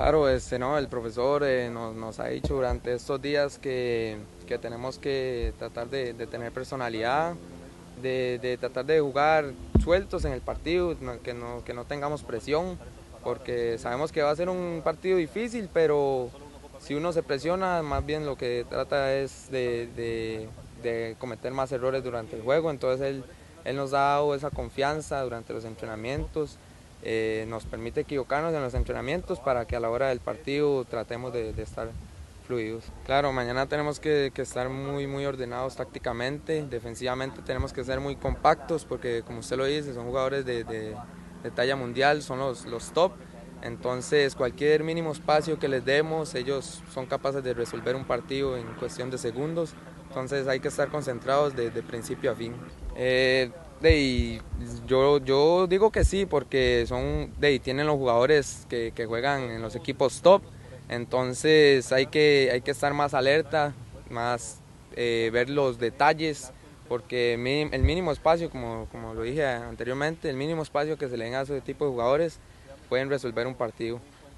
Claro, no, el profesor nos ha dicho durante estos días que tenemos que tratar de tener personalidad, de tratar de jugar sueltos en el partido, que no tengamos presión, porque sabemos que va a ser un partido difícil, pero si uno se presiona, más bien lo que trata es de cometer más errores durante el juego. Entonces él nos ha dado esa confianza durante los entrenamientos, nos permite equivocarnos en los entrenamientos para que a la hora del partido tratemos de estar fluidos. Claro, mañana tenemos que estar muy ordenados tácticamente, defensivamente tenemos que ser muy compactos porque, como usted lo dice, son jugadores de talla mundial, son los top. Entonces cualquier mínimo espacio que les demos, ellos son capaces de resolver un partido en cuestión de segundos. Entonces hay que estar concentrados de principio a fin. Yo digo que sí, porque tienen los jugadores que juegan en los equipos top. Entonces hay que estar más alerta, más ver los detalles, porque el mínimo espacio, como lo dije anteriormente, el mínimo espacio que se le den a ese tipo de jugadores pueden resolver un partido.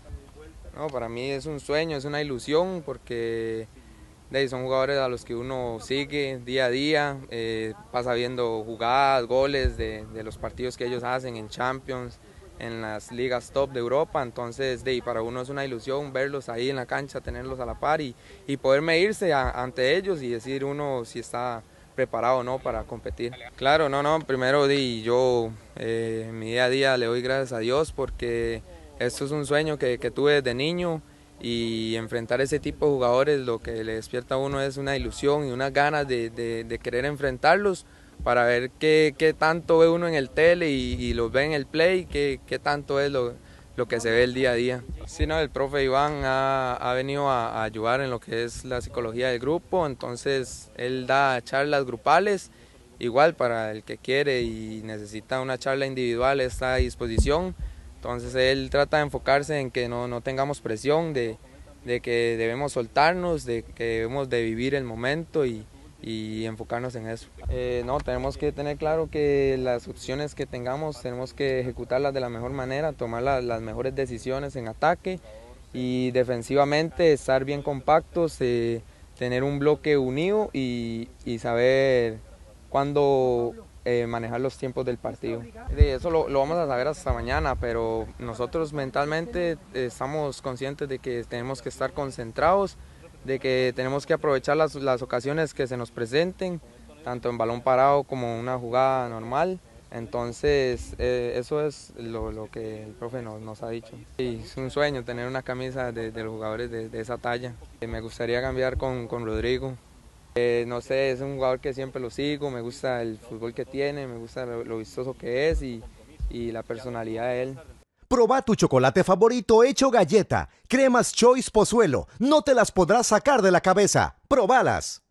No, para mí es un sueño, es una ilusión, porque son jugadores a los que uno sigue día a día, pasa viendo jugadas, goles de los partidos que ellos hacen en Champions, en las ligas top de Europa. Entonces para uno es una ilusión verlos ahí en la cancha, tenerlos a la par y poder medirse ante ellos y decir uno si está preparado o no para competir. Claro, primero yo en mi día a día le doy gracias a Dios, porque esto es un sueño que tuve desde niño, y enfrentar ese tipo de jugadores lo que le despierta a uno es una ilusión y unas ganas de querer enfrentarlos, para ver qué tanto ve uno en el tele y los ve en el play, qué tanto es lo que se ve el día a día. Sí, no, el profe Iván ha venido a ayudar en lo que es la psicología del grupo. Entonces él da charlas grupales, igual para el que quiere y necesita una charla individual está a disposición. Entonces él trata de enfocarse en que no tengamos presión, de que debemos soltarnos, de que debemos de vivir el momento y enfocarnos en eso. No, tenemos que tener claro que las opciones que tengamos tenemos que ejecutarlas de la mejor manera, tomar las mejores decisiones en ataque, y defensivamente estar bien compactos, tener un bloque unido y saber cuándo manejar los tiempos del partido. Eso lo vamos a saber hasta mañana, pero nosotros mentalmente estamos conscientes de que tenemos que estar concentrados, de que tenemos que aprovechar las ocasiones que se nos presenten, tanto en balón parado como una jugada normal. Entonces eso es lo que el profe nos ha dicho. Y es un sueño tener una camisa de los jugadores de esa talla. Me gustaría cambiar con Rodrigo. No sé, es un jugador que siempre lo sigo, me gusta el fútbol que tiene, me gusta lo vistoso que es y la personalidad de él. Proba tu chocolate favorito hecho galleta, Cremas Choice Pozuelo, no te las podrás sacar de la cabeza, probalas.